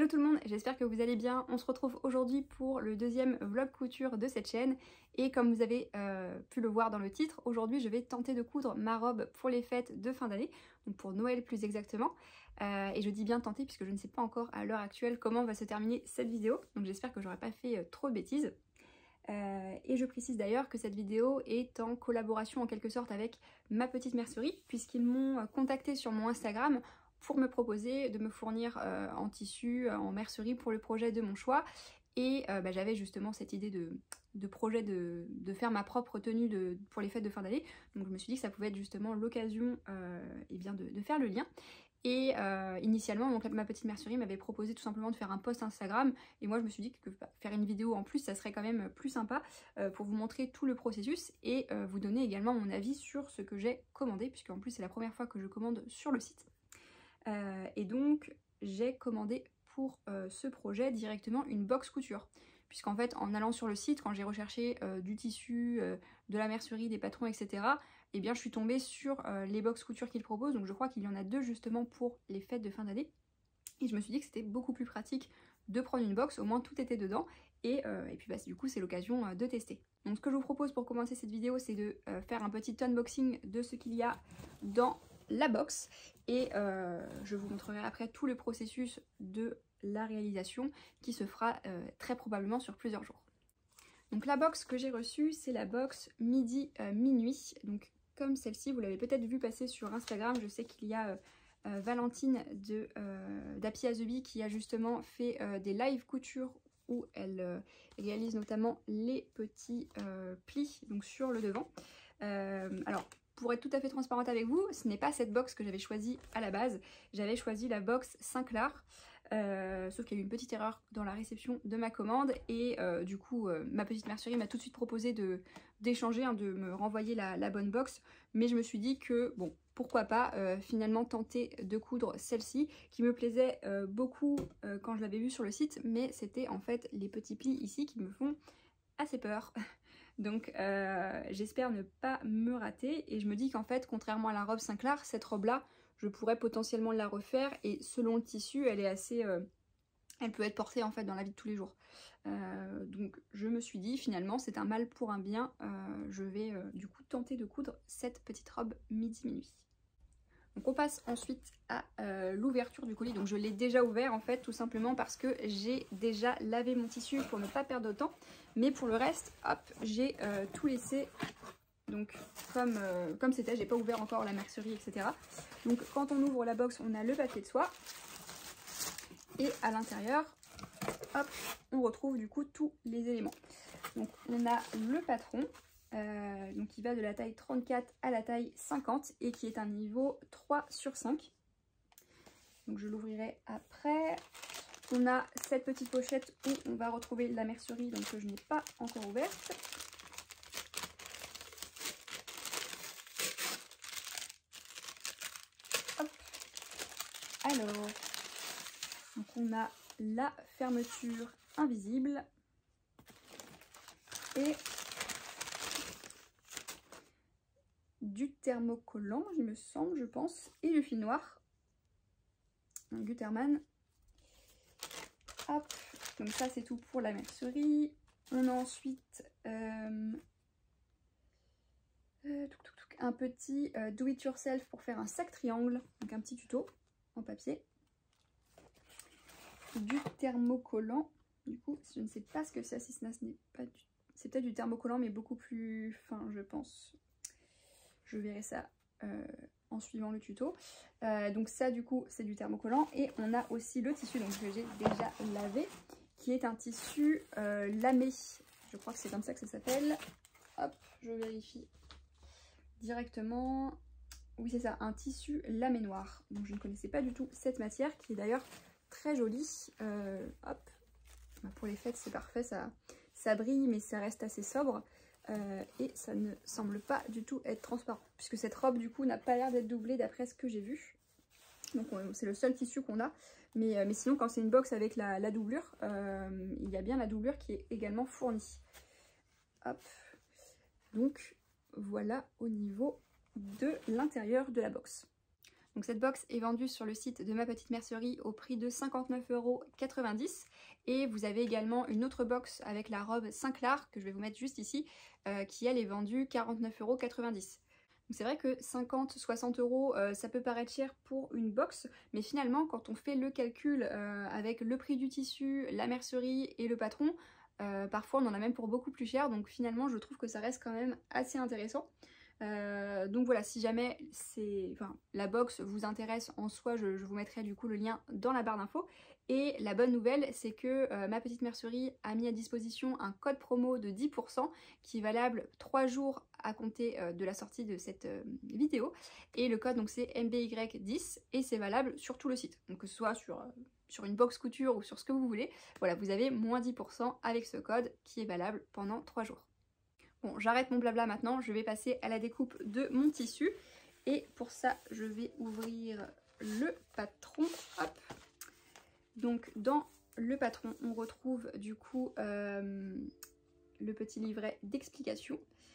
Hello tout le monde, j'espère que vous allez bien. On se retrouve aujourd'hui pour le deuxième vlog couture de cette chaîne. Et comme vous avez pu le voir dans le titre, aujourd'hui je vais tenter de coudre ma robe pour les fêtes de fin d'année, donc pour Noël plus exactement. Et je dis bien tenter puisque je ne sais pas encore à l'heure actuelle comment va se terminer cette vidéo. Donc j'espère que j'aurai pas fait trop de bêtises. Et je précise d'ailleurs que cette vidéo est en collaboration en quelque sorte avec ma petite mercerie, puisqu'ils m'ont contacté sur mon Instagram pour me proposer de me fournir en tissu, en mercerie pour le projet de mon choix. Et j'avais justement cette idée de projet de faire ma propre tenue pour les fêtes de fin d'année. Donc je me suis dit que ça pouvait être justement l'occasion de faire le lien. Et initialement, donc, ma petite mercerie m'avait proposé tout simplement de faire un post Instagram. Et moi je me suis dit que faire une vidéo en plus, ça serait quand même plus sympa pour vous montrer tout le processus et vous donner également mon avis sur ce que j'ai commandé, puisque en plus c'est la première fois que je commande sur le site. Et donc j'ai commandé pour ce projet directement une box couture, puisqu'en fait en allant sur le site, quand j'ai recherché du tissu, de la mercerie, des patrons, etc., et bien je suis tombée sur les box couture qu'ils proposent. Donc je crois qu'il y en a deux justement pour les fêtes de fin d'année, et je me suis dit que c'était beaucoup plus pratique de prendre une box, au moins tout était dedans, et puis du coup c'est l'occasion de tester. Donc ce que je vous propose pour commencer cette vidéo, c'est de faire un petit unboxing de ce qu'il y a dans la box, et je vous montrerai après tout le processus de la réalisation qui se fera très probablement sur plusieurs jours. Donc la box que j'ai reçue, c'est la box midi minuit, donc comme celle-ci, vous l'avez peut-être vu passer sur Instagram. Je sais qu'il y a Valentine d'Happy as the Bee qui a justement fait des live couture où elle réalise notamment les petits plis donc sur le devant. Alors pour être tout à fait transparente avec vous, ce n'est pas cette box que j'avais choisie à la base. J'avais choisi la box Saint-Clar, sauf qu'il y a eu une petite erreur dans la réception de ma commande, et du coup ma petite mercerie m'a tout de suite proposé d'échanger, de me renvoyer la bonne box. Mais je me suis dit que bon, pourquoi pas finalement tenter de coudre celle-ci qui me plaisait beaucoup quand je l'avais vue sur le site, mais c'était en fait les petits plis ici qui me font assez peur. Donc j'espère ne pas me rater, et je me dis qu'en fait, contrairement à la robe Saint-Clar, cette robe là je pourrais potentiellement la refaire, et selon le tissu elle est assez elle peut être portée en fait dans la vie de tous les jours. Donc je me suis dit finalement c'est un mal pour un bien, je vais du coup tenter de coudre cette petite robe midi minuit. Donc on passe ensuite à l'ouverture du colis. Donc je l'ai déjà ouvert en fait, tout simplement parce que j'ai déjà lavé mon tissu pour ne pas perdre de temps. Mais pour le reste, hop, j'ai tout laissé donc comme c'était. J'ai pas ouvert encore la mercerie, etc. Donc quand on ouvre la box, on a le papier de soie. Et à l'intérieur, hop, on retrouve du coup tous les éléments. Donc on a le patron. Donc qui va de la taille 34 à la taille 50 et qui est un niveau 3/5. Donc je l'ouvrirai après. On a cette petite pochette où on va retrouver la mercerie, donc que je n'ai pas encore ouverte. Hop. Alors, donc on a la fermeture invisible et du thermocollant, il me semble, je pense, et du fil noir, un Gutermann. Hop, donc ça c'est tout pour la mercerie. On a ensuite un petit do it yourself pour faire un sac triangle, donc un petit tuto en papier. Du thermocollant, du coup je ne sais pas ce que c'est, si ce n'est pas du... c'est peut-être du thermocollant mais beaucoup plus fin je pense. Je verrai ça en suivant le tuto. Donc ça du coup c'est du thermocollant, et on a aussi le tissu donc que j'ai déjà lavé, qui est un tissu lamé. Je crois que c'est comme ça que ça s'appelle. Hop, je vérifie directement. Oui c'est ça, un tissu lamé noir. Donc je ne connaissais pas du tout cette matière, qui est d'ailleurs très jolie. Hop, pour les fêtes c'est parfait, ça brille mais ça reste assez sobre. Et ça ne semble pas du tout être transparent, puisque cette robe du coup n'a pas l'air d'être doublée d'après ce que j'ai vu. Donc c'est le seul tissu qu'on a, mais sinon quand c'est une box avec la doublure, il y a bien la doublure qui est également fournie. Hop, donc voilà au niveau de l'intérieur de la box. Donc cette box est vendue sur le site de Ma Petite Mercerie au prix de 59,90 € et vous avez également une autre box avec la robe Saint-Clar que je vais vous mettre juste ici qui elle est vendue 49,90 €. C'est vrai que 50-60 € ça peut paraître cher pour une box, mais finalement quand on fait le calcul avec le prix du tissu, la mercerie et le patron, parfois on en a même pour beaucoup plus cher, donc finalement je trouve que ça reste quand même assez intéressant. Donc voilà, si jamais la box vous intéresse en soi, je vous mettrai du coup le lien dans la barre d'infos. Et la bonne nouvelle, c'est que Ma Petite Mercerie a mis à disposition un code promo de 10% qui est valable 3 jours à compter de la sortie de cette vidéo. Et le code donc c'est MBY10 et c'est valable sur tout le site. Donc que ce soit sur une box couture ou sur ce que vous voulez, voilà, vous avez moins 10% avec ce code qui est valable pendant 3 jours. Bon, j'arrête mon blabla maintenant, je vais passer à la découpe de mon tissu. Et pour ça, je vais ouvrir le patron. Hop. Donc dans le patron, on retrouve du coup le petit livret d'explication.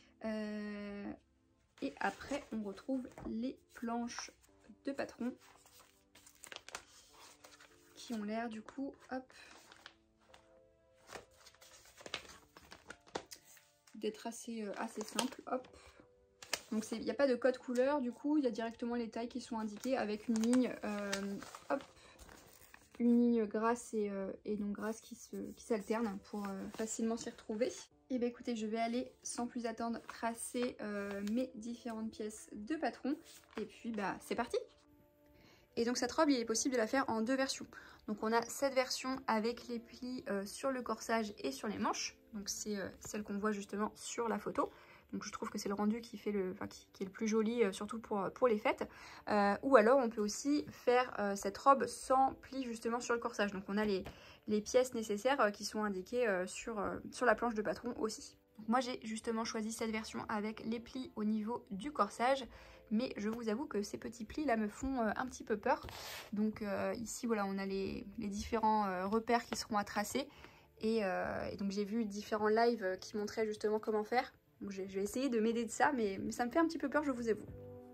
Et après, on retrouve les planches de patron qui ont l'air du coup, hop, d'être assez simple. Hop. Donc il n'y a pas de code couleur, du coup il y a directement les tailles qui sont indiquées avec une ligne, hop, une ligne grasse et non grasse qui s'alternent pour facilement s'y retrouver. Et bien écoutez, je vais aller sans plus attendre tracer mes différentes pièces de patron et puis bah c'est parti. Et donc cette robe, il est possible de la faire en 2 versions. Donc on a cette version avec les plis sur le corsage et sur les manches. Donc c'est celle qu'on voit justement sur la photo. Donc je trouve que c'est le rendu qui est le plus joli, surtout pour les fêtes. Ou alors on peut aussi faire cette robe sans plis justement sur le corsage. Donc on a les pièces nécessaires qui sont indiquées sur la planche de patron aussi. Donc moi j'ai justement choisi cette version avec les plis au niveau du corsage. Mais je vous avoue que ces petits plis là me font un petit peu peur. Donc ici voilà, on a les différents repères qui seront à tracer. Et donc j'ai vu différents lives qui montraient justement comment faire. Donc, je vais essayer de m'aider de ça, mais ça me fait un petit peu peur, je vous avoue.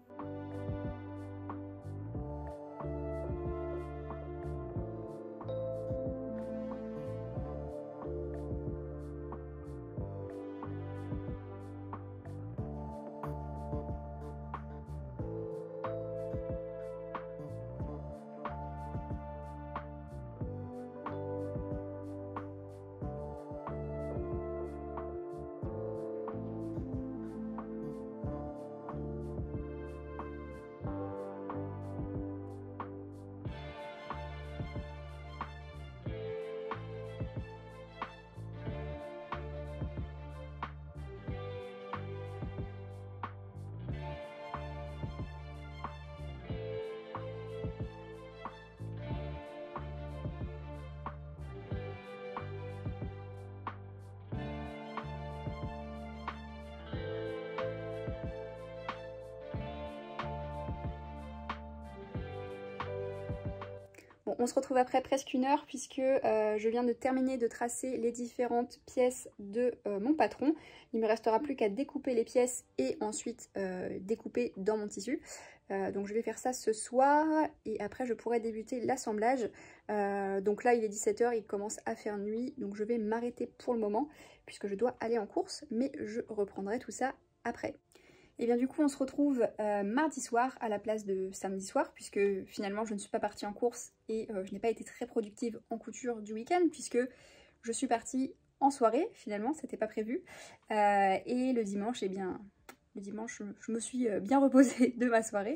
Bon, on se retrouve après presque 1 heure puisque je viens de terminer de tracer les différentes pièces de mon patron. Il ne me restera plus qu'à découper les pièces et ensuite découper dans mon tissu. Donc je vais faire ça ce soir et après je pourrai débuter l'assemblage. Donc là il est 17 h, il commence à faire nuit, donc je vais m'arrêter pour le moment puisque je dois aller en course, mais je reprendrai tout ça après. Et bien du coup on se retrouve mardi soir à la place de samedi soir puisque finalement je ne suis pas partie en course et je n'ai pas été très productive en couture du week-end puisque je suis partie en soirée, finalement c'était pas prévu. Et le dimanche, eh bien le dimanche je me suis bien reposée de ma soirée.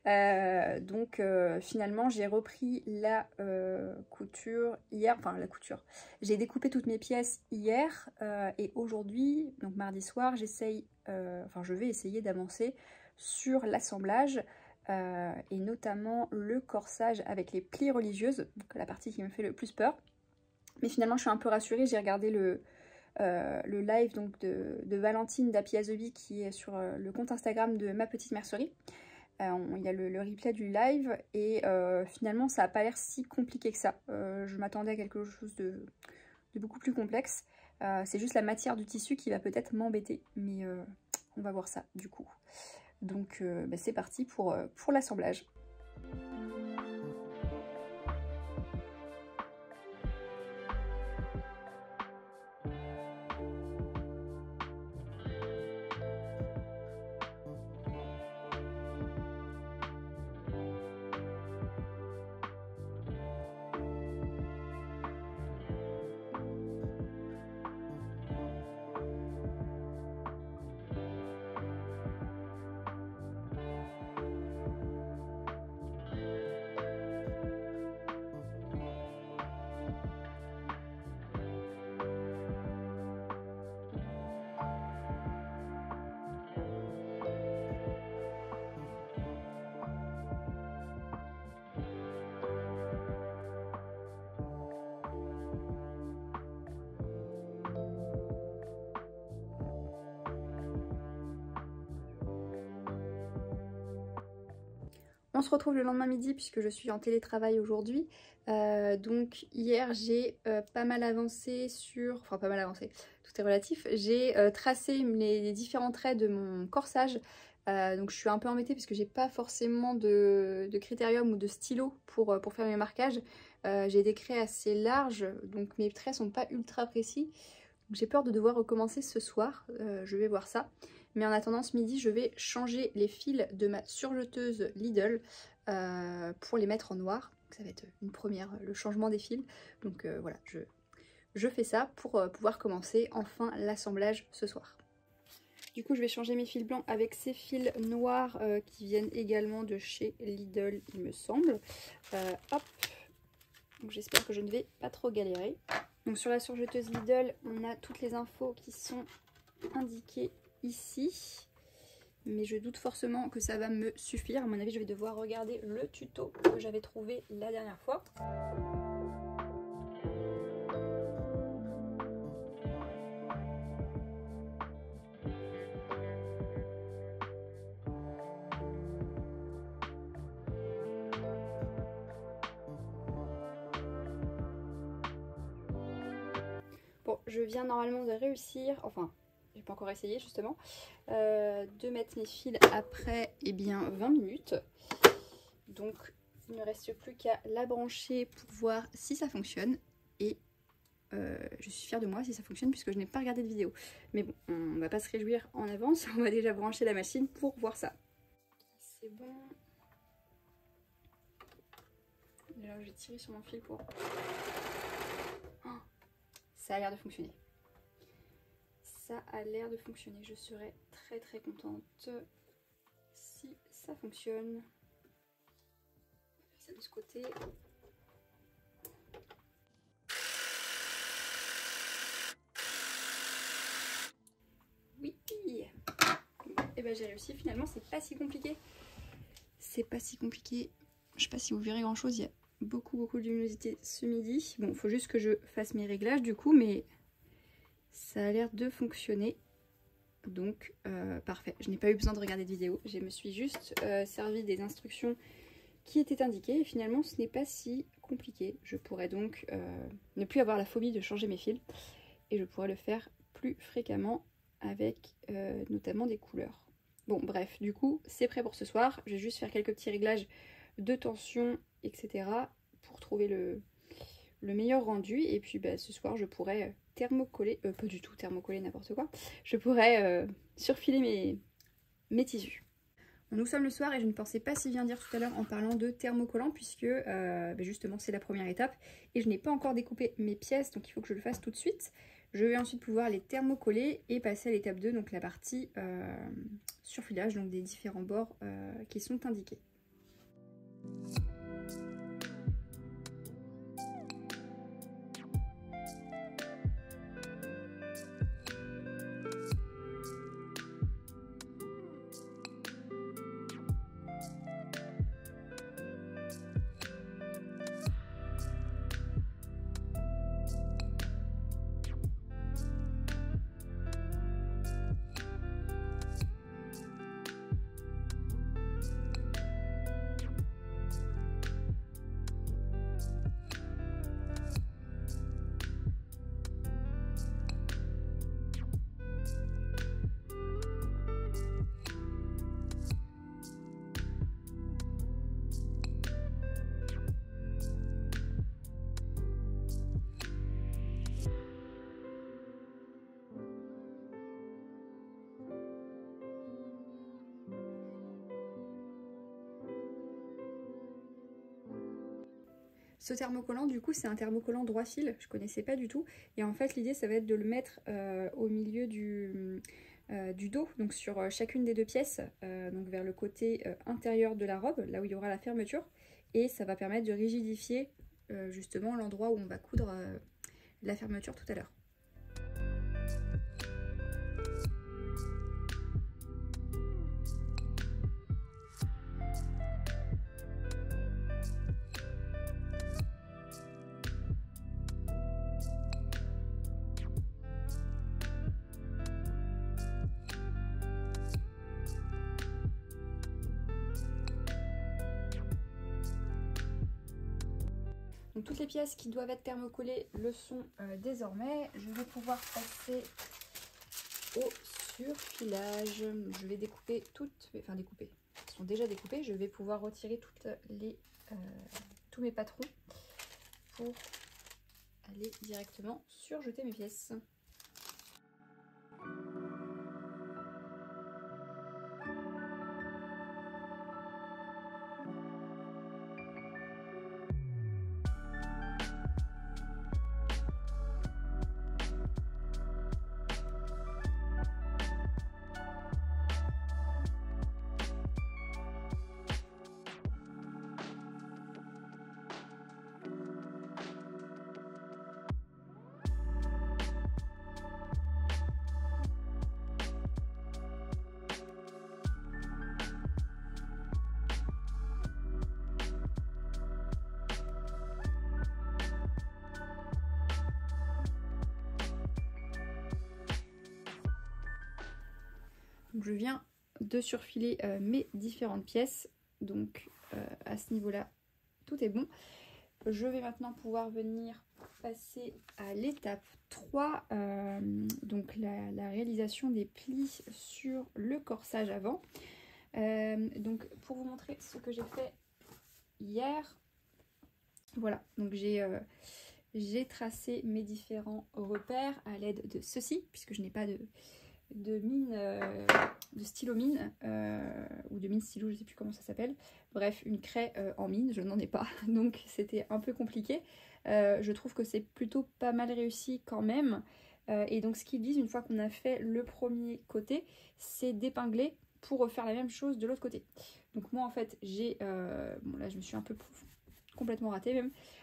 Donc finalement j'ai repris la couture hier, enfin la couture. J'ai découpé toutes mes pièces hier et aujourd'hui, donc mardi soir, je vais essayer d'avancer sur l'assemblage et notamment le corsage avec les plis religieuses, donc la partie qui me fait le plus peur. Mais finalement je suis un peu rassurée, j'ai regardé le live donc de Valentine d'Apiazobi qui est sur le compte Instagram de Ma Petite Mercerie. Il y a le replay du live et finalement ça n'a pas l'air si compliqué que ça. Je m'attendais à quelque chose de beaucoup plus complexe. C'est juste la matière du tissu qui va peut-être m'embêter, mais on va voir ça du coup. Donc c'est parti pour l'assemblage. On se retrouve le lendemain midi puisque je suis en télétravail aujourd'hui. Donc hier j'ai pas mal avancé sur... Enfin pas mal avancé, tout est relatif. J'ai tracé les différents traits de mon corsage. Donc je suis un peu embêtée parce que j'ai pas forcément de critérium ou de stylo pour faire mes marquages. J'ai des traits assez larges, donc mes traits sont pas ultra précis. J'ai peur de devoir recommencer ce soir, je vais voir ça. Mais en attendant ce midi, je vais changer les fils de ma surjeteuse Lidl pour les mettre en noir. Donc ça va être une première, le changement des fils. Donc voilà, je fais ça pour pouvoir commencer enfin l'assemblage ce soir. Du coup, je vais changer mes fils blancs avec ces fils noirs qui viennent également de chez Lidl, il me semble. Hop, donc j'espère que je ne vais pas trop galérer. Donc sur la surjeteuse Lidl, on a toutes les infos qui sont indiquées ici. Mais je doute forcément que ça va me suffire. À mon avis, je vais devoir regarder le tuto que j'avais trouvé la dernière fois. Bon, je viens normalement de réussir, enfin, j'ai pas encore essayé justement, de mettre mes fils après 20 minutes. Donc, il ne reste plus qu'à la brancher pour voir si ça fonctionne. Et je suis fière de moi si ça fonctionne puisque je n'ai pas regardé de vidéo. Mais bon, on va pas se réjouir en avance, on va déjà brancher la machine pour voir ça. C'est bon. Alors, je vais tirer sur mon fil pour... Ça a l'air de fonctionner. Ça a l'air de fonctionner. Je serais très contente si ça fonctionne. On va faire ça de ce côté. Oui. Bon, et ben j'ai réussi. Finalement, c'est pas si compliqué. C'est pas si compliqué. Je sais pas si vous verrez grand chose. Il y a beaucoup de luminosité ce midi. Bon, il faut juste que je fasse mes réglages du coup, mais ça a l'air de fonctionner. Donc parfait, je n'ai pas eu besoin de regarder de vidéo, je me suis juste servi des instructions qui étaient indiquées et finalement ce n'est pas si compliqué. Je pourrais donc ne plus avoir la phobie de changer mes fils et je pourrais le faire plus fréquemment avec notamment des couleurs. Bon bref, du coup c'est prêt pour ce soir, je vais juste faire quelques petits réglages de tension etc. pour trouver le meilleur rendu et puis bah, ce soir je pourrais thermocoller, pas du tout thermocoller n'importe quoi, je pourrais surfiler mes tissus. Bon, nous sommes le soir et je ne pensais pas si bien dire tout à l'heure en parlant de thermocollant puisque bah, justement c'est la première étape et je n'ai pas encore découpé mes pièces donc il faut que je le fasse tout de suite. Je vais ensuite pouvoir les thermocoller et passer à l'étape 2, donc la partie surfilage, donc des différents bords qui sont indiqués. Ce thermocollant, du coup, c'est un thermocollant droit fil, je connaissais pas du tout. Et en fait, l'idée, ça va être de le mettre au milieu du dos, donc sur chacune des deux pièces, donc vers le côté intérieur de la robe, là où il y aura la fermeture. Et ça va permettre de rigidifier justement l'endroit où on va coudre la fermeture tout à l'heure. Donc toutes les pièces qui doivent être thermocollées le sont désormais. Je vais pouvoir passer au surfilage. Je vais découper toutes, enfin découper, elles sont déjà découpées. Je vais pouvoir retirer tous mes patrons pour aller directement surjeter mes pièces. Donc je viens de surfiler mes différentes pièces, donc à ce niveau-là, tout est bon. Je vais maintenant pouvoir venir passer à l'étape 3, donc la réalisation des plis sur le corsage avant. Donc pour vous montrer ce que j'ai fait hier, voilà, donc j'ai tracé mes différents repères à l'aide de ceci, puisque je n'ai pas de mine, de stylo mine, ou de mine stylo, je sais plus comment ça s'appelle. Bref, une craie en mine, je n'en ai pas, donc c'était un peu compliqué. Je trouve que c'est plutôt pas mal réussi quand même. Et donc ce qu'ils disent, une fois qu'on a fait le premier côté, c'est d'épingler pour refaire la même chose de l'autre côté. Donc moi en fait, j'ai... bon là je me suis un peu complètement ratée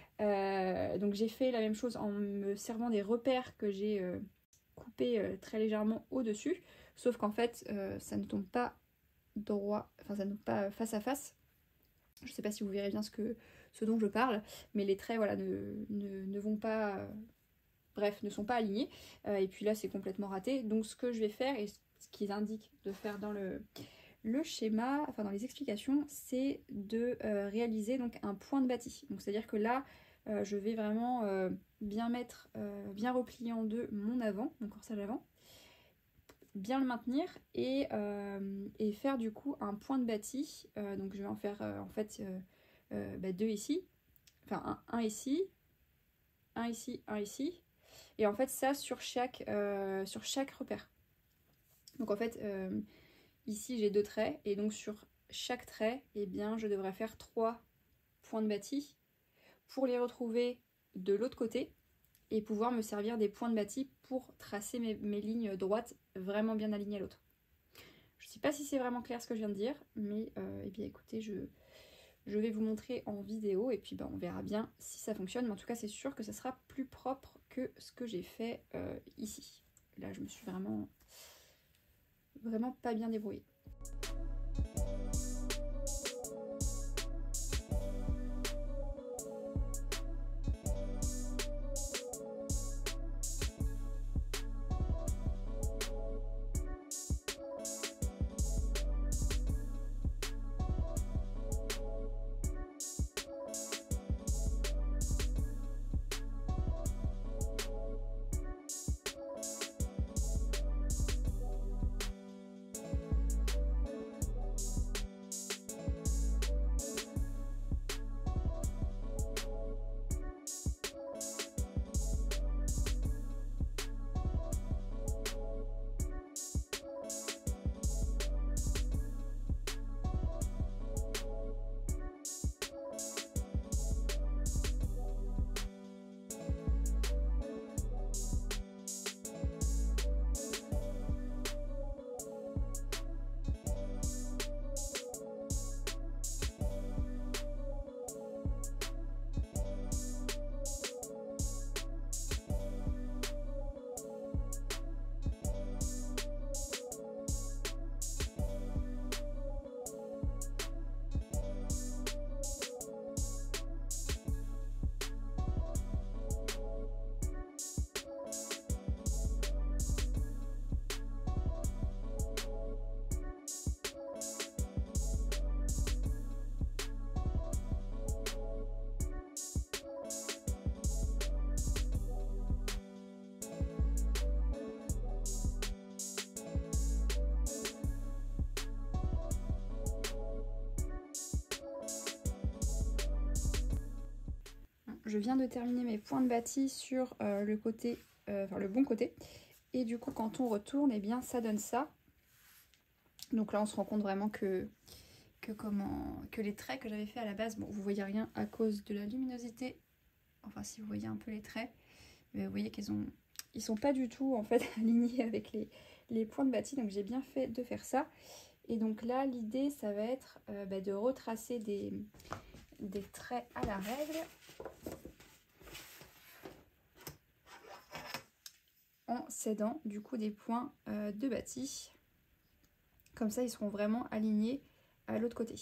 même. Donc j'ai fait la même chose en me servant des repères que j'ai... coupé très légèrement au-dessus, sauf qu'en fait ça ne tombe pas droit, enfin ça ne tombe pas face à face. Je sais pas si vous verrez bien ce dont je parle, mais les traits voilà ne vont pas, bref, ne sont pas alignés, et puis là c'est complètement raté. Donc ce que je vais faire, et ce qu'ils indiquent de faire dans le schéma, enfin dans les explications, c'est de réaliser donc un point de bâti. Donc c'est à dire que là je vais vraiment bien mettre, bien replier en deux mon avant, mon corsage avant, bien le maintenir et faire du coup un point de bâti. Donc je vais en faire en fait deux ici, enfin un ici, un ici, un ici, et en fait ça sur chaque repère. Donc en fait ici j'ai 2 traits, et donc sur chaque trait, eh bien je devrais faire 3 points de bâti pour les retrouver de l'autre côté et pouvoir me servir des points de bâti pour tracer mes lignes droites vraiment bien alignées à l'autre. Je ne sais pas si c'est vraiment clair ce que je viens de dire, mais eh bien écoutez, je vais vous montrer en vidéo et puis on verra bien si ça fonctionne. Mais en tout cas, c'est sûr que ça sera plus propre que ce que j'ai fait ici. Là, je me suis vraiment pas bien débrouillée. je viens de terminer mes points de bâti sur le côté, enfin le bon côté. Et du coup, quand on retourne, eh bien, ça donne ça. Donc là, on se rend compte vraiment que les traits que j'avais fait à la base, bon, vous voyez rien à cause de la luminosité. Enfin, si vous voyez un peu les traits, mais vous voyez ils sont pas du tout en fait alignés avec les points de bâti. Donc j'ai bien fait de faire ça. Et donc là, l'idée, ça va être de retracer des traits à la règle. En s'aidant du coup des points de bâti. Comme ça, ils seront vraiment alignés à l'autre côté.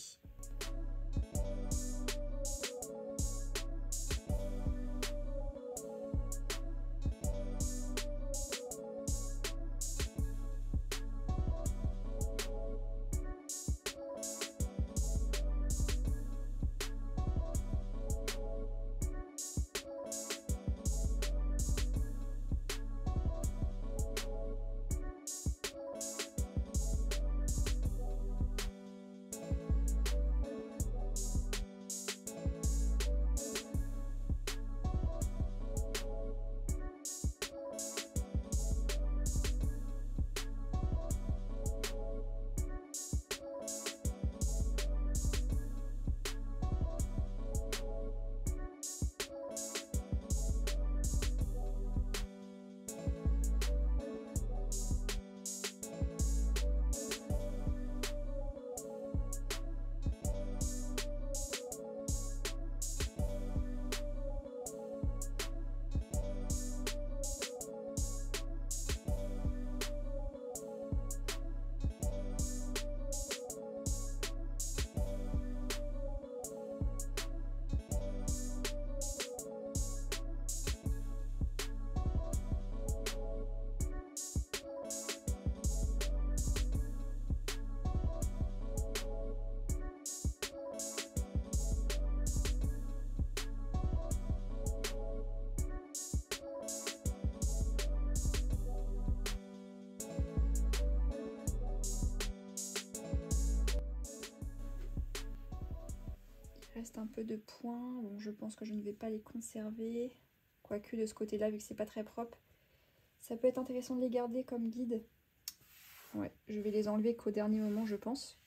Il reste un peu de points, bon, je pense que je ne vais pas les conserver, quoique de ce côté-là, vu que c'est pas très propre, ça peut être intéressant de les garder comme guide. Ouais, je vais les enlever qu'au dernier moment, je pense.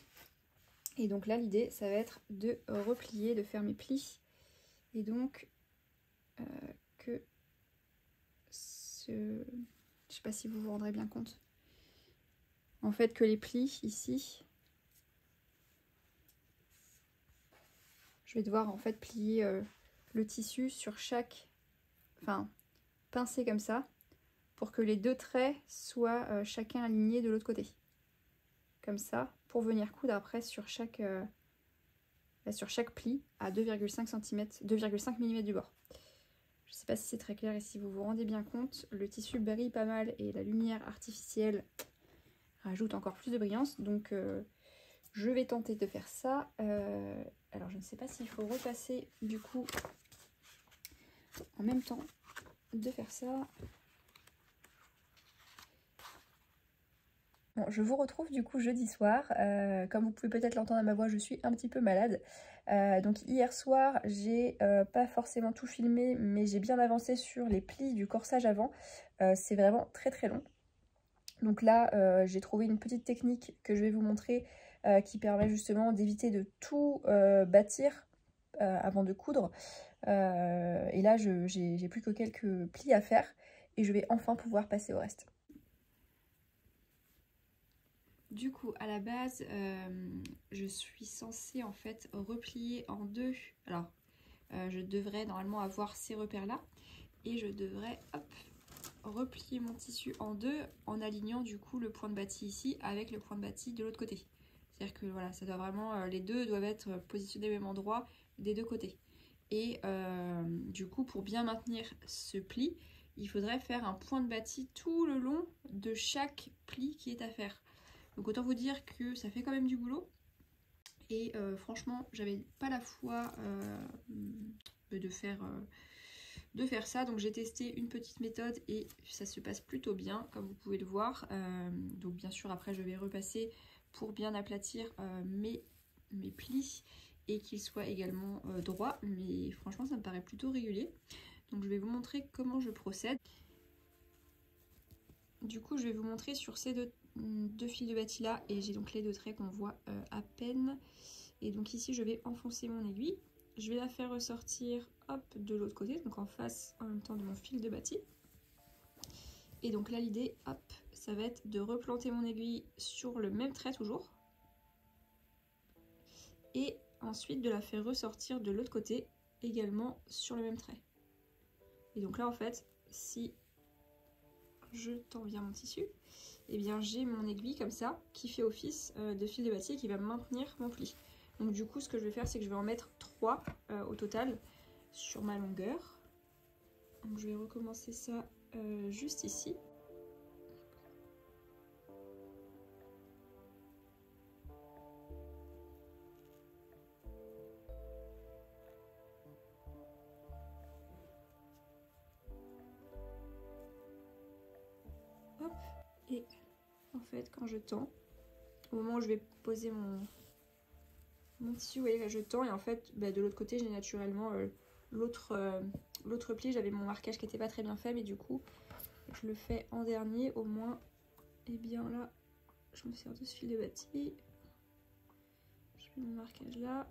Et donc là, l'idée, ça va être de replier, de faire mes plis, et donc que je sais pas si vous vous rendrez bien compte, en fait, que les plis ici, je vais devoir en fait plier le tissu sur chaque, enfin pincer comme ça, pour que les deux traits soient chacun alignés de l'autre côté. Comme ça, pour venir coudre après sur chaque pli à 2,5 cm, 2,5 mm du bord. Je ne sais pas si c'est très clair et si vous vous rendez bien compte, le tissu brille pas mal et la lumière artificielle rajoute encore plus de brillance. Donc je vais tenter de faire ça. Alors je ne sais pas s'il faut repasser du coup en même temps de faire ça. Bon, je vous retrouve du coup jeudi soir. Comme vous pouvez peut-être l'entendre à ma voix, je suis un petit peu malade. Donc hier soir, j'ai pas forcément tout filmé, mais j'ai bien avancé sur les plis du corsage avant. C'est vraiment très très long. Donc là, j'ai trouvé une petite technique que je vais vous montrer qui permet justement d'éviter de tout bâtir avant de coudre. Et là, j'ai plus que quelques plis à faire et je vais enfin pouvoir passer au reste. Du coup, à la base, je suis censée en fait replier en deux. Alors, je devrais normalement avoir ces repères-là. Et je devrais, hop, replier mon tissu en deux en alignant du coup le point de bâti ici avec le point de bâti de l'autre côté. C'est-à-dire que voilà, ça doit vraiment, les deux doivent être positionnés au même endroit des deux côtés. Et du coup, pour bien maintenir ce pli, il faudrait faire un point de bâti tout le long de chaque pli qui est à faire. Donc autant vous dire que ça fait quand même du boulot. Et franchement, j'avais pas la foi de faire ça. Donc j'ai testé une petite méthode et ça se passe plutôt bien, comme vous pouvez le voir. Donc bien sûr, après je vais repasser pour bien aplatir mes plis. et qu'il soit également droit, mais franchement ça me paraît plutôt régulier. Donc je vais vous montrer comment je procède. Du coup je vais vous montrer sur ces deux fils de bâti là, et j'ai donc les 2 traits qu'on voit à peine. Et donc ici je vais enfoncer mon aiguille, je vais la faire ressortir hop de l'autre côté, donc en face en même temps de mon fil de bâti. Et donc là l'idée, hop, ça va être de replanter mon aiguille sur le même trait toujours. Et ensuite de la faire ressortir de l'autre côté également sur le même trait. Et donc là en fait, si je tends bien mon tissu, et eh bien j'ai mon aiguille comme ça qui fait office de fil de bâti et qui va maintenir mon pli. Donc du coup ce que je vais faire, c'est que je vais en mettre 3 au total sur ma longueur. Donc je vais recommencer ça juste ici. Hop, et en fait quand je tends, au moment où je vais poser mon tissu, vous voyez là je tends, et en fait bah, de l'autre côté j'ai naturellement l'autre pli, j'avais mon marquage qui n'était pas très bien fait, mais du coup je le fais en dernier, au moins, et bien là je me sers de ce fil de bâti, je fais mon marquage là,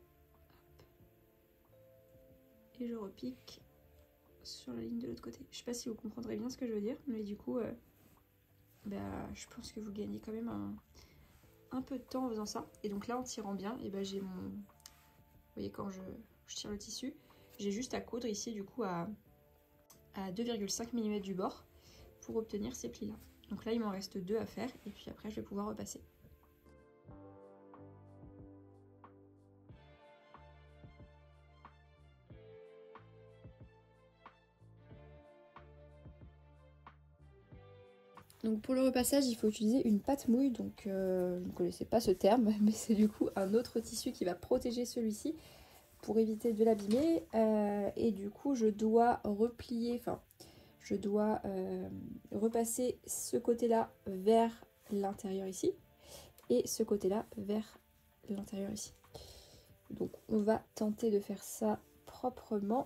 et je repique sur la ligne de l'autre côté. Je sais pas si vous comprendrez bien ce que je veux dire, mais du coup bah, je pense que vous gagnez quand même un peu de temps en faisant ça. Et donc là en tirant bien, et bah, j'ai mon... Vous voyez quand je tire le tissu, j'ai juste à coudre ici du coup à 2,5 mm du bord pour obtenir ces plis là. Donc là il m'en reste 2 à faire, et puis après je vais pouvoir repasser. Donc pour le repassage, il faut utiliser une pâte mouille, donc je ne connaissais pas ce terme, mais c'est du coup un autre tissu qui va protéger celui-ci pour éviter de l'abîmer. Et du coup je dois replier, enfin je dois repasser ce côté-là vers l'intérieur ici, et ce côté-là vers l'intérieur ici. Donc on va tenter de faire ça proprement.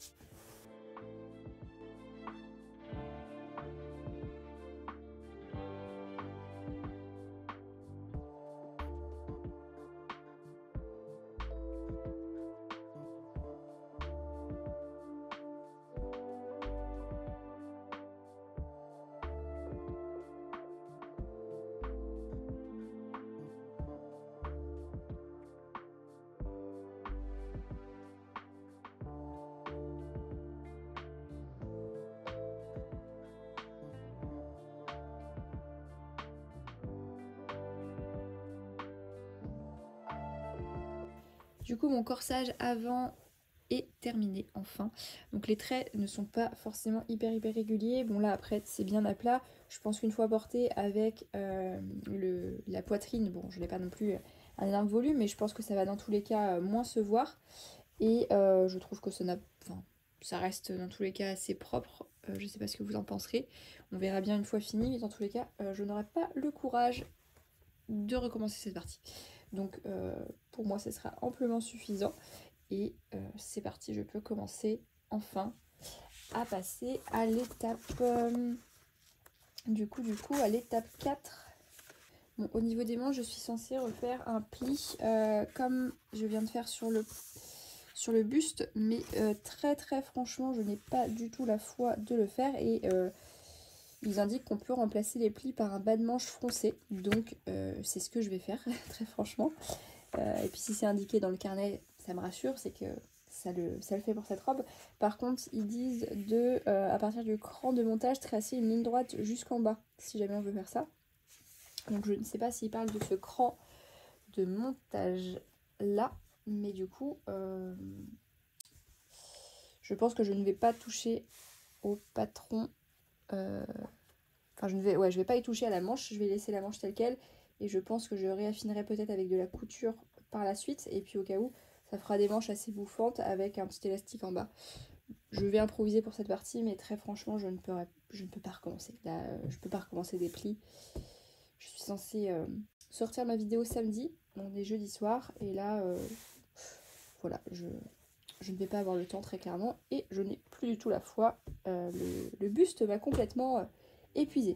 Du coup mon corsage avant est terminé enfin. Donc les traits ne sont pas forcément hyper réguliers. Bon là après c'est bien à plat. Je pense qu'une fois porté avec la poitrine, bon je n'ai pas non plus un énorme volume, mais je pense que ça va dans tous les cas moins se voir. Et je trouve que ça reste dans tous les cas assez propre. Je sais pas ce que vous en penserez. On verra bien une fois fini, mais dans tous les cas je n'aurai pas le courage de recommencer cette partie. Donc pour moi ce sera amplement suffisant, et c'est parti, je peux commencer enfin à passer à l'étape du coup à l'étape 4. Bon, au niveau des manches je suis censée refaire un pli comme je viens de faire sur le buste, mais très franchement je n'ai pas du tout la foi de le faire, et ils indiquent qu'on peut remplacer les plis par un bas de manche froncé, donc c'est ce que je vais faire, très franchement. Et puis si c'est indiqué dans le carnet, ça me rassure, c'est que ça le fait pour cette robe. Par contre, ils disent de, à partir du cran de montage, tracer une ligne droite jusqu'en bas, si jamais on veut faire ça. Donc je ne sais pas s'ils parlent de ce cran de montage là, mais du coup, je pense que je ne vais pas toucher au patron. Enfin, je vais pas y toucher à la manche, je vais laisser la manche telle quelle, et je pense que je réaffinerai peut-être avec de la couture par la suite, et puis au cas où, ça fera des manches assez bouffantes avec un petit élastique en bas. Je vais improviser pour cette partie, mais très franchement, je ne peux pas recommencer. Là, je peux pas recommencer des plis. Je suis censée sortir ma vidéo samedi, on est jeudi soir, et là, voilà, je ne vais pas avoir le temps très clairement et je n'ai plus du tout la foi. Le buste m'a complètement épuisée.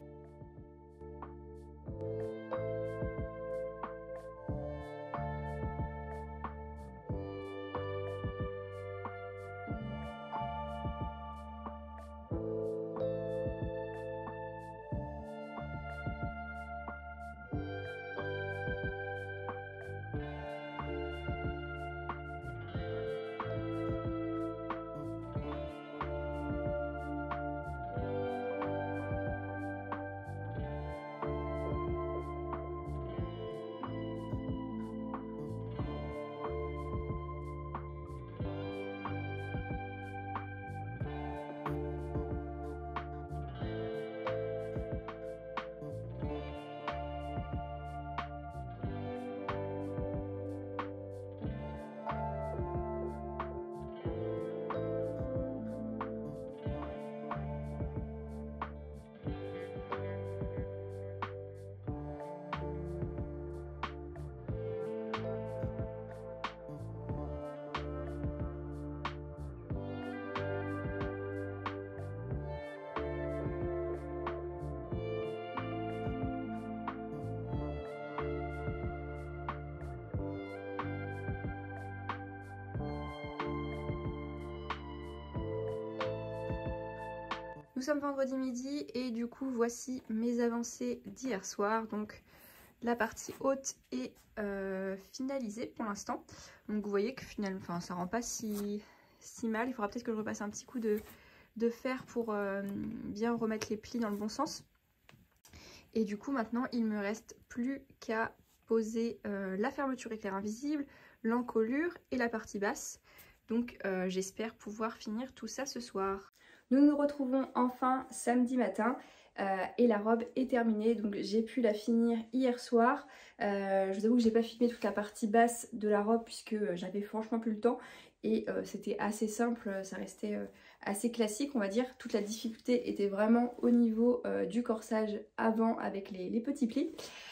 Nous sommes vendredi midi et du coup voici mes avancées d'hier soir. Donc la partie haute est finalisée pour l'instant. Donc vous voyez que finalement, enfin, ça rend pas si mal. Il faudra peut-être que je repasse un petit coup de fer pour bien remettre les plis dans le bon sens. Et du coup maintenant il me reste plus qu'à poser la fermeture éclair invisible, l'encolure et la partie basse. Donc j'espère pouvoir finir tout ça ce soir. Nous nous retrouvons enfin samedi matin et la robe est terminée, donc j'ai pu la finir hier soir. Je vous avoue que j'ai pas filmé toute la partie basse de la robe puisque j'avais franchement plus le temps et c'était assez simple, ça restait assez classique on va dire. Toute la difficulté était vraiment au niveau du corsage avant avec les petits plis.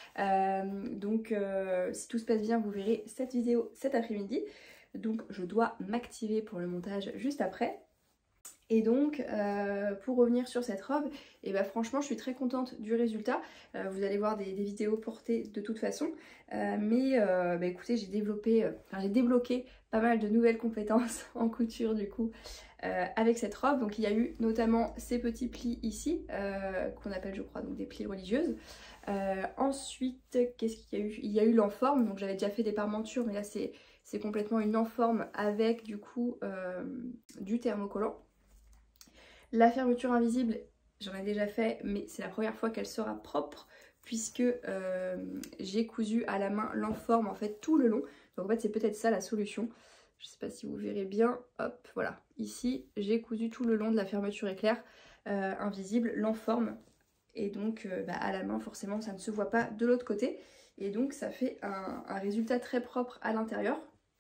Donc si tout se passe bien vous verrez cette vidéo cet après-midi. Donc je dois m'activer pour le montage juste après. Et donc pour revenir sur cette robe, et bah franchement je suis très contente du résultat. Vous allez voir des vidéos portées de toute façon. Mais bah, écoutez, j'ai débloqué pas mal de nouvelles compétences en couture du coup avec cette robe. Donc il y a eu notamment ces petits plis ici, qu'on appelle je crois donc des plis religieuses. Ensuite, qu'est-ce qu'il y a eu? Il y a eu l'enforme, donc j'avais déjà fait des parmentures, mais là c'est complètement une enforme avec du coup du thermocollant. La fermeture invisible, j'en ai déjà fait, mais c'est la première fois qu'elle sera propre puisque j'ai cousu à la main l'enforme en fait tout le long. Donc en fait c'est peut-être ça la solution. Je sais pas si vous verrez bien. Hop, voilà. Ici, j'ai cousu tout le long de la fermeture éclair invisible l'enforme. Et donc à la main forcément ça ne se voit pas de l'autre côté. Et donc ça fait un résultat très propre à l'intérieur.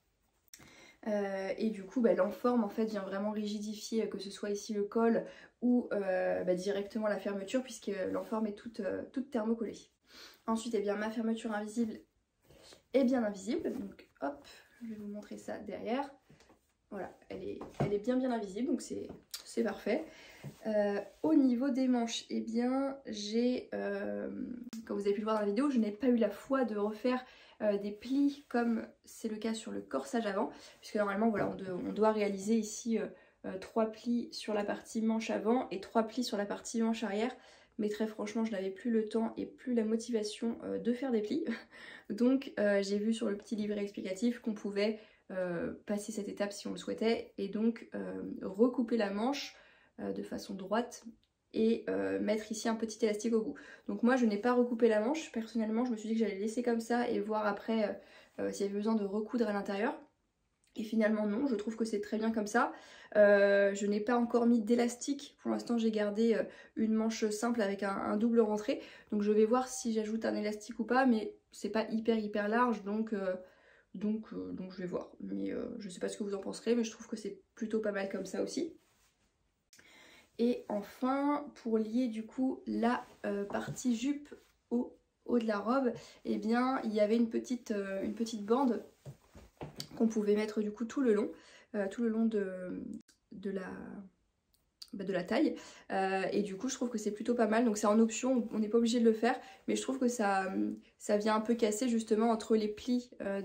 Et du coup l'enforme en fait vient vraiment rigidifier que ce soit ici le col ou directement la fermeture puisque l'enforme est toute thermocollée. Ensuite bien ma fermeture invisible est bien invisible, donc hop je vais vous montrer ça derrière. Voilà, elle est bien invisible donc c'est parfait. Au niveau des manches, et bien j'ai, comme vous avez pu le voir dans la vidéo, je n'ai pas eu la foi de refaire des plis comme c'est le cas sur le corsage avant, puisque normalement voilà on doit réaliser ici 3 plis sur la partie manche avant et 3 plis sur la partie manche arrière, mais très franchement je n'avais plus le temps et plus la motivation de faire des plis. Donc j'ai vu sur le petit livret explicatif qu'on pouvait passer cette étape si on le souhaitait et donc recouper la manche de façon droite et mettre ici un petit élastique au bout. Donc moi je n'ai pas recoupé la manche, personnellement je me suis dit que j'allais laisser comme ça et voir après s'il y avait besoin de recoudre à l'intérieur. Et finalement non, je trouve que c'est très bien comme ça. Je n'ai pas encore mis d'élastique, pour l'instant j'ai gardé une manche simple avec un double rentré. Donc je vais voir si j'ajoute un élastique ou pas, mais c'est pas hyper large donc je vais voir. Mais je sais pas ce que vous en penserez, mais je trouve que c'est plutôt pas mal comme ça aussi. Et enfin, pour lier du coup la partie jupe au haut de la robe, eh bien il y avait une petite bande qu'on pouvait mettre du coup tout le long de la taille, et du coup je trouve que c'est plutôt pas mal. Donc c'est en option, on n'est pas obligé de le faire, mais je trouve que ça vient un peu casser justement entre les plis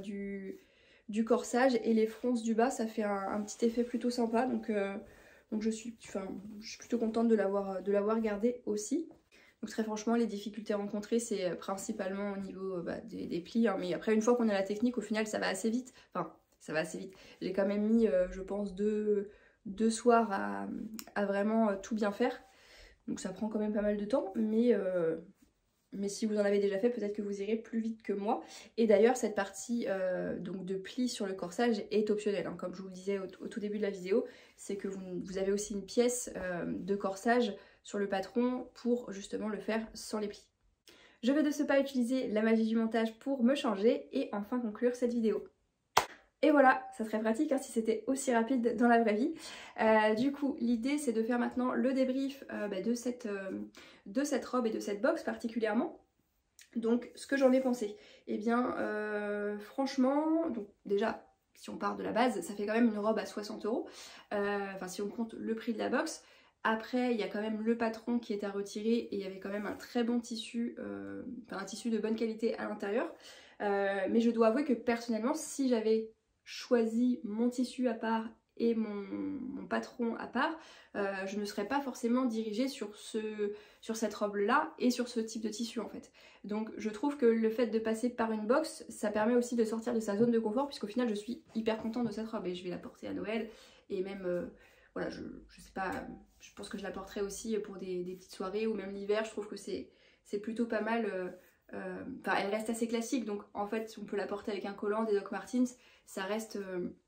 du corsage et les fronces du bas. Ça fait un petit effet plutôt sympa, donc je suis plutôt contente de l'avoir gardé aussi. Donc très franchement, les difficultés rencontrées, c'est principalement au niveau des plis, hein. Mais après, une fois qu'on a la technique, au final, ça va assez vite. Enfin, ça va assez vite. J'ai quand même mis, je pense, deux soirs à vraiment tout bien faire. Donc ça prend quand même pas mal de temps, mais si vous en avez déjà fait, peut-être que vous irez plus vite que moi. Et d'ailleurs, cette partie donc de plis sur le corsage est optionnelle, hein. Comme je vous le disais au tout début de la vidéo, c'est que vous avez aussi une pièce de corsage sur le patron pour justement le faire sans les plis. Je vais de ce pas utiliser la magie du montage pour me changer et enfin conclure cette vidéo. Et voilà, ça serait pratique hein, si c'était aussi rapide dans la vraie vie. Du coup, l'idée c'est de faire maintenant le débrief de cette robe et de cette box particulièrement. Donc, ce que j'en ai pensé. Eh bien, franchement, donc déjà, si on part de la base, ça fait quand même une robe à 60 €. Enfin, si on compte le prix de la box. Après, il y a quand même le patron qui est à retirer et il y avait quand même un très bon tissu, un tissu de bonne qualité à l'intérieur. Mais je dois avouer que personnellement, si j'avais choisi mon tissu à part et mon patron à part, je ne serais pas forcément dirigée sur cette robe là et sur ce type de tissu en fait. Donc je trouve que le fait de passer par une box, ça permet aussi de sortir de sa zone de confort, puisqu'au final je suis hyper contente de cette robe et je vais la porter à Noël et même voilà, je sais pas, je pense que je la porterai aussi pour des petites soirées ou même l'hiver. Je trouve que c'est plutôt pas mal. Enfin, elle reste assez classique, donc en fait on peut la porter avec un collant, des Doc Martens, ça reste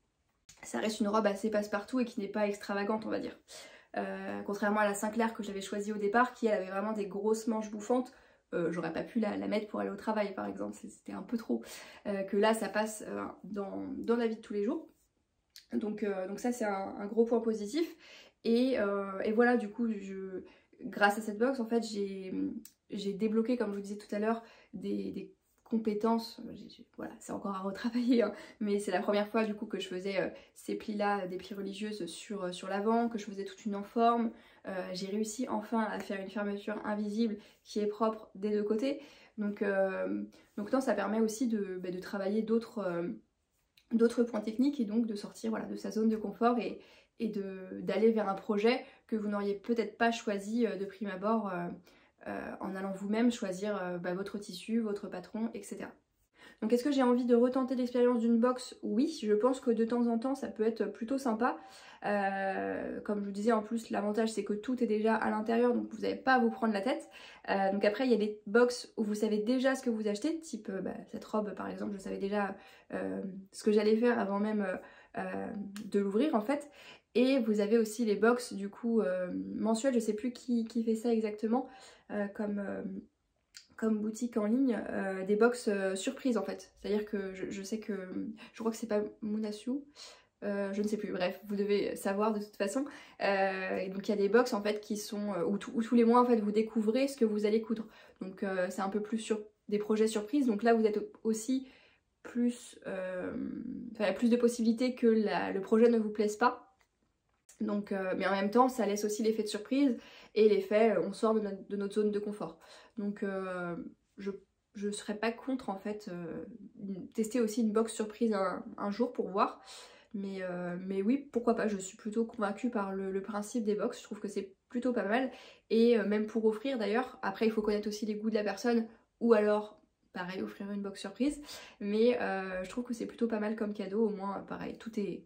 une robe assez passe-partout et qui n'est pas extravagante, on va dire. Contrairement à la Sinclair que j'avais choisie au départ, qui elle avait vraiment des grosses manches bouffantes. J'aurais pas pu la mettre pour aller au travail par exemple, c'était un peu trop. Que là ça passe dans la vie de tous les jours. Donc ça c'est un gros point positif. Et voilà, du coup grâce à cette box en fait j'ai débloqué, comme je vous disais tout à l'heure, des compétences. Voilà, c'est encore à retravailler hein, mais c'est la première fois du coup que je faisais ces plis là, des plis religieuses sur l'avant, que je faisais toute une enforme. J'ai réussi enfin à faire une fermeture invisible qui est propre des deux côtés. Donc non, ça permet aussi de travailler d'autres points techniques et donc de sortir voilà, de sa zone de confort et d'aller vers un projet que vous n'auriez peut-être pas choisi de prime abord en allant vous-même choisir votre tissu, votre patron, etc. Donc est-ce que j'ai envie de retenter l'expérience d'une box? Oui, je pense que de temps en temps ça peut être plutôt sympa. Comme je vous disais, en plus l'avantage c'est que tout est déjà à l'intérieur, donc vous n'avez pas à vous prendre la tête. Donc après il y a des box où vous savez déjà ce que vous achetez, type cette robe par exemple, je savais déjà ce que j'allais faire avant même de l'ouvrir en fait. Et vous avez aussi les box du coup mensuelles, je sais plus qui fait ça exactement, comme boutique en ligne, des box surprises en fait. C'est-à-dire que je sais que, je crois que c'est pas Munasyu, je ne sais plus, bref, vous devez savoir de toute façon. Et donc il y a des box en fait qui sont, où tous les mois en fait vous découvrez ce que vous allez coudre. Donc c'est un peu plus sur des projets surprises, donc là vous êtes aussi plus, il y a plus de possibilités que le projet ne vous plaise pas. Donc, mais en même temps ça laisse aussi l'effet de surprise et l'effet on sort de notre zone de confort. Donc je serais pas contre en fait tester aussi une box surprise un jour pour voir. Mais oui, pourquoi pas, je suis plutôt convaincue par le principe des box, je trouve que c'est plutôt pas mal. Et même pour offrir d'ailleurs, après il faut connaître aussi les goûts de la personne, ou alors pareil offrir une box surprise. Mais je trouve que c'est plutôt pas mal comme cadeau, au moins pareil, tout est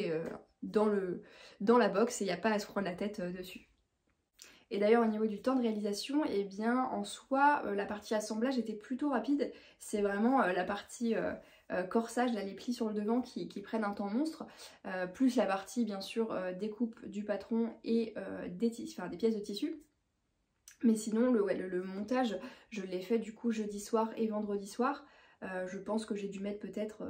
dans la box et il n'y a pas à se prendre la tête dessus. Et d'ailleurs au niveau du temps de réalisation, eh bien en soi la partie assemblage était plutôt rapide. C'est vraiment la partie corsage, là, les plis sur le devant qui prennent un temps monstre, plus la partie bien sûr découpe du patron et des pièces de tissu. Mais sinon le montage je l'ai fait du coup jeudi soir et vendredi soir. Je pense que j'ai dû mettre peut-être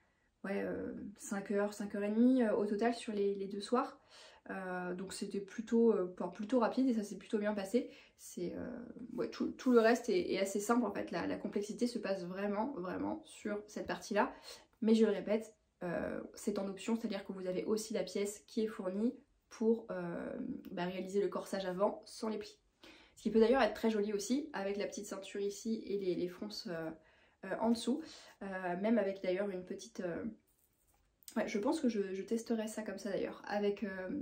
5h, 5h30 au total sur les deux soirs. Donc c'était plutôt rapide et ça s'est plutôt bien passé. Tout le reste est assez simple en fait, la complexité se passe vraiment sur cette partie là, mais je le répète, c'est en option, c'est-à-dire que vous avez aussi la pièce qui est fournie pour réaliser le corsage avant sans les plis. Ce qui peut d'ailleurs être très joli aussi, avec la petite ceinture ici et les fronces en dessous. Même avec d'ailleurs une petite... Ouais, je pense que je testerai ça comme ça d'ailleurs, avec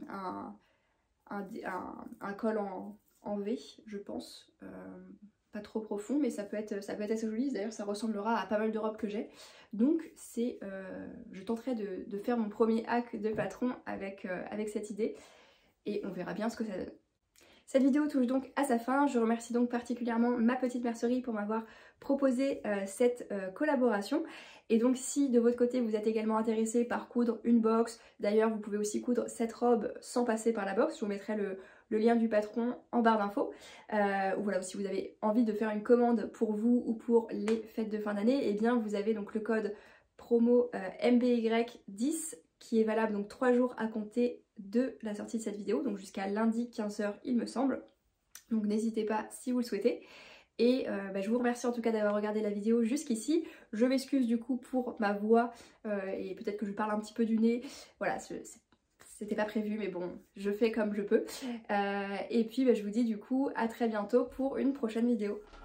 un col en V, je pense. Pas trop profond, mais ça peut être assez joli. D'ailleurs, ça ressemblera à pas mal de robes que j'ai. Donc, je tenterai de faire mon premier hack de patron avec cette idée. Et on verra bien ce que ça donne. Cette vidéo touche donc à sa fin. Je remercie donc particulièrement ma petite mercerie pour m'avoir proposé cette collaboration. Et donc si de votre côté vous êtes également intéressé par coudre une box, d'ailleurs vous pouvez aussi coudre cette robe sans passer par la box, je vous mettrai le lien du patron en barre d'infos. Ou voilà, si vous avez envie de faire une commande pour vous ou pour les fêtes de fin d'année, et bien vous avez donc le code promo MBY10 qui est valable donc 3 jours à compter de la sortie de cette vidéo, donc jusqu'à lundi 15 h il me semble. Donc n'hésitez pas si vous le souhaitez. Et je vous remercie en tout cas d'avoir regardé la vidéo jusqu'ici. Je m'excuse du coup pour ma voix et peut-être que je parle un petit peu du nez. Voilà, c'était pas prévu mais bon, je fais comme je peux. Et puis je vous dis du coup à très bientôt pour une prochaine vidéo.